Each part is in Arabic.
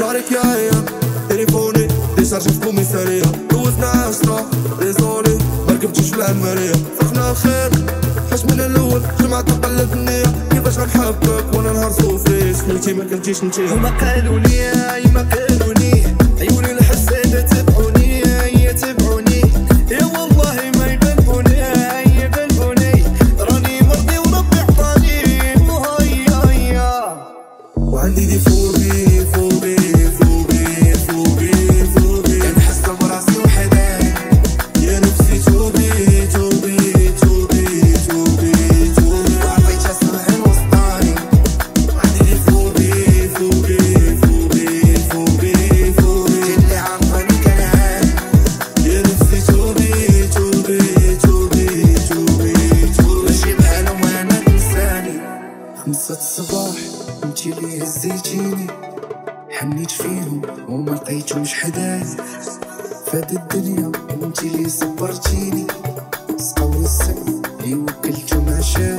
عليك يا عيا تليفوني ديشارجي في كوميسارية دوزنا 10 ديزولي مركبتوش في العنمرية فرحنا خير حاش من الأول جمعة تقلب النية كيفاش غنحبك وانا نهار صوفريش خليتي ما كنتيش نتيا هما قالوا لي ما قالوا لي عيوني الحسادة تبعوني تبعوني يا والله ما يبلبوني يبلبوني راني مرضي وربي عطاني وهيا وعندي دي فوبي فوبي فوبي فوبي فوبي كنحس براسي وحدايا يا نفسي توبي توبي توبي توبي توبي وعطيت اسمع الوسطاني وعندي دي فوبي فوبي فوبي فوبي فوبي اللي عارفاني كنعاني يا نفسي توبي توبي توبي توبي توبي ماشي بحالهم وانا انساني 5 الصباح انتي اللي هزيتيني حنيت فيهم وما لقيتهمش حدايا فهاد الدنيا وانتي اللي صبرتيني سقاو السم اللي وكلتهم عشايا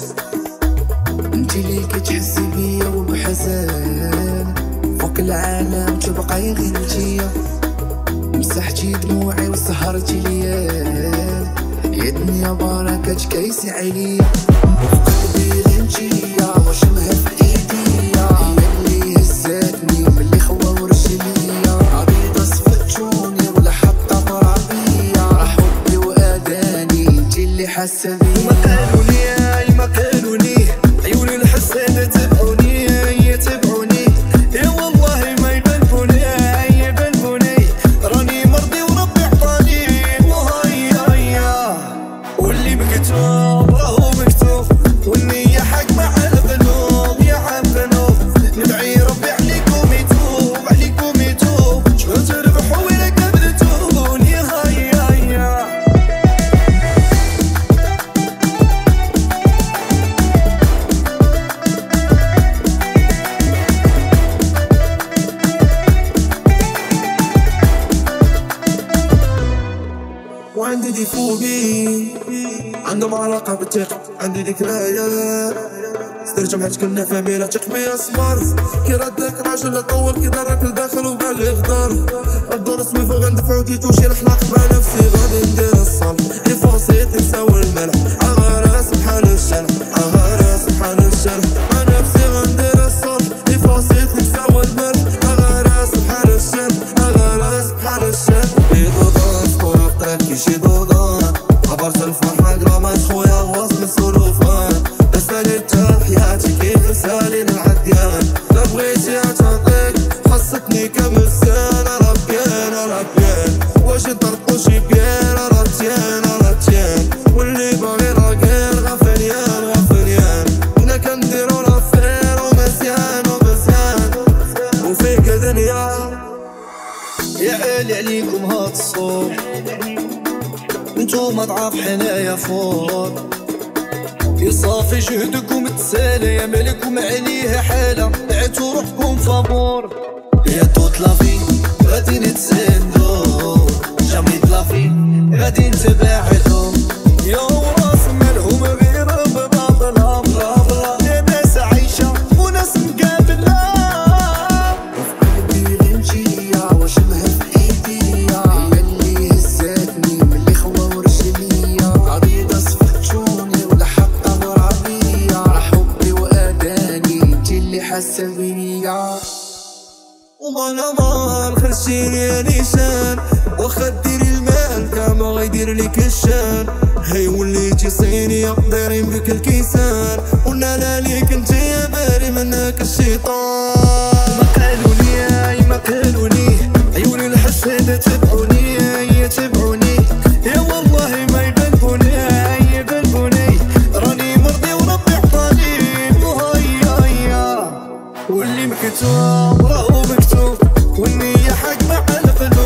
انتي اللي كتحسي بيا وبحزان فوق العالم تبقاي غير نتيا مسحتي دموعي وسهرتي ليال يا دنيا بركاتك كيسي عليا وفي قلبي غير نتيا واش مهف ايديا هي اللي هزاتني ملي خوا ورجليا عبيطة صفتوني ولا حتى مرابيا راه حبي واداني انتي اللي حاسة بيا هما قالوا لي ما قالوا لي عيوني الحسادة تبعوني تبعوني يا والله ما يبلبوني يبلبوني راني مرضي وربي عطاني وهيا واللي مكتوب راهو مكتوب والنية حاكمة على القلوب يا عالقلوب ندعي ربي عليكم يتوب عليكم يتوب شكون تربحوا ولا قابلتوني هيا وعندي دي فوبي عندهم علاقة بالثقة عندي ذكريات سترجم حيت كنا فاهمين تثق بيا صبر كي ردك الراجل طول كي دارك لداخل وبالي غدار الدور اسمي فوق ندفعو كي توشي الحلاق مع نفسي غادي ندير الصالح لي فوسيتي تساوي الملح عغارة سبحان الشلح عغارة سبحان الشلح مع نفسي غندير الصالح لي فوسيتي تساوي الملح عغارة سبحان الشلح عغارة سبحان الشلح كيشي ضوضان عبرت الفرحة قرامات خويا وصل السلوفان اسالي تا حياتي كيف سالين العديان لا بغيتي عتعطيك حستني كمسان ربيان ربيان واش نطرقو شي بيان راتيان راتيان واللي باغي راكان غفليان غفليان كنا كنديرو لافير ومزيان ومزيان وفيك دنيا يا عالي عليكم هاد الصوت انتوما ضعاف حنايا فوق يصافي جهدكم تسالى يا مالكم عليه حالة دعتو روحكم فابور يا توت لافي غادي نتسندو جامي دلافي غادي نتباعدو يا وراس مالهم غير بلا بلا بلا بلا يا ناس عايشة وناس مقابلة وفي قلبي غير نتيا واش مهف ايديا هي اللي هزاتني ملي خوا ورجليا عبيطة صفتوني ولا حتى مرابيا راه حبي واداني انتي اللي حاسة بيا وما نضال خرجتيني نيشان واخا ديري المال كاع ما غيدير ليك الشان هي وليتي صينية دايرين بك الكيسان ولا ليك انت يا باري منك الشيطان ما قالوا لي ما قالوا لي عيوني الحسادة تبعوني تبعوني يا والله ما يبلبوني يبلبوني راني مرضي وربي عطاني وهيا واللي مكتوب راهو مكتوب والنية حاكمة على القلوب